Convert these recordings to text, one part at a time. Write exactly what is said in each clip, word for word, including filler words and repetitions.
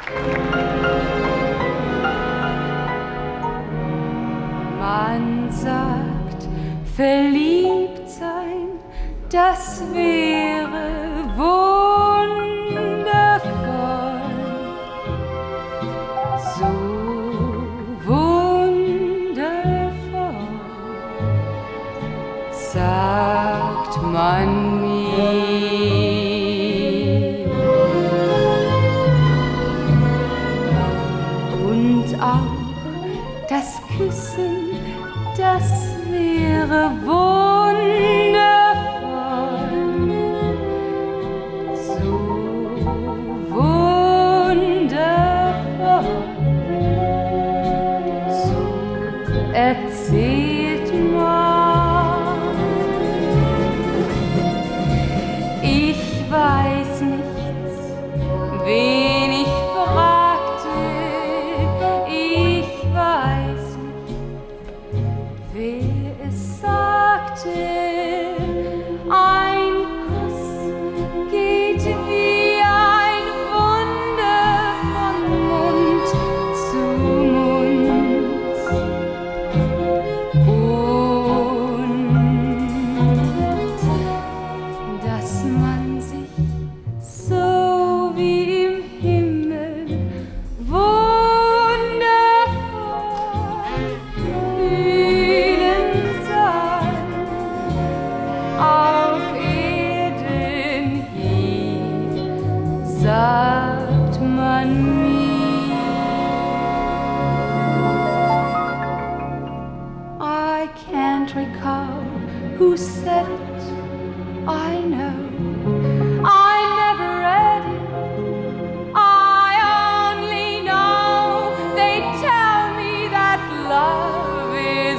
Man sagt, verliebt sein, das wäre wundervoll. So wundervoll, sagt man mir. Und auch das Küssen, das wäre wundervoll, so wundervoll, so erzählt man. Ich weiß nichts, wen ich fragte, ich weiß wer es sagte, ein Kuss geht wie ein Wunder von Mund zu Mund. Und dass man sich so wie im Himmel wundervoll fühlen soll, auf Erden hier, sagt man mir. I can't recall who said it, I know I never read it, I only know they tell me that love is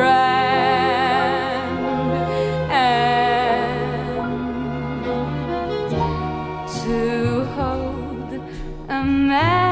grand, and to hold a man